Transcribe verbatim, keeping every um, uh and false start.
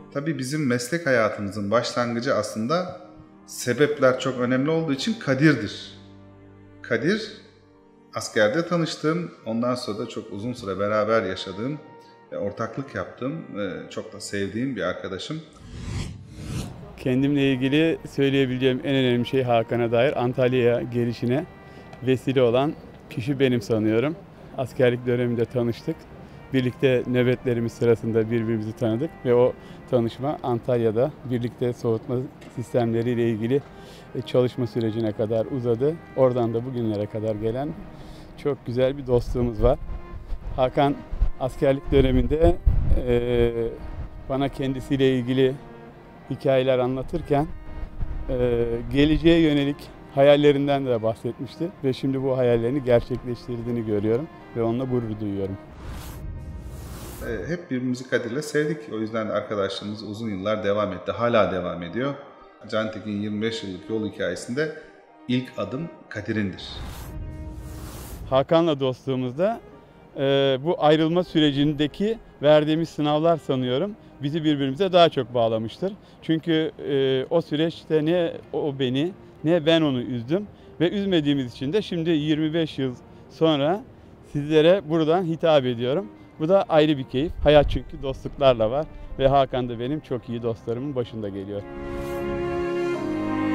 Tabii bizim meslek hayatımızın başlangıcı aslında sebepler çok önemli olduğu için Kadir'dir. Kadir, askerde tanıştığım, ondan sonra da çok uzun süre beraber yaşadığım ve ortaklık yaptığım, çok da sevdiğim bir arkadaşım. Kendimle ilgili söyleyebileceğim en önemli şey Hakan'a dair Antalya'ya gelişine vesile olan kişi benim sanıyorum. Askerlik döneminde tanıştık. Birlikte nöbetlerimiz sırasında birbirimizi tanıdık ve o tanışma Antalya'da birlikte soğutma sistemleriyle ilgili çalışma sürecine kadar uzadı. Oradan da bugünlere kadar gelen çok güzel bir dostluğumuz var. Hakan askerlik döneminde e, bana kendisiyle ilgili hikayeler anlatırken e, geleceğe yönelik hayallerinden de bahsetmişti ve şimdi bu hayallerini gerçekleştirdiğini görüyorum ve onunla gurur duyuyorum. Hep birbirimizi Kadir'le sevdik. O yüzden de arkadaşlığımız uzun yıllar devam etti. Hala devam ediyor. Cantekin yirmi beş yıllık yol hikayesinde ilk adım Kadir'indir. Hakan'la dostluğumuzda e, bu ayrılma sürecindeki verdiğimiz sınavlar sanıyorum bizi birbirimize daha çok bağlamıştır. Çünkü e, o süreçte ne o beni ne ben onu üzdüm ve üzmediğimiz için de şimdi yirmi beş yıl sonra sizlere buradan hitap ediyorum. Bu da ayrı bir keyif. Hayat çünkü dostluklarla var ve Hakan da benim çok iyi dostlarımın başında geliyor.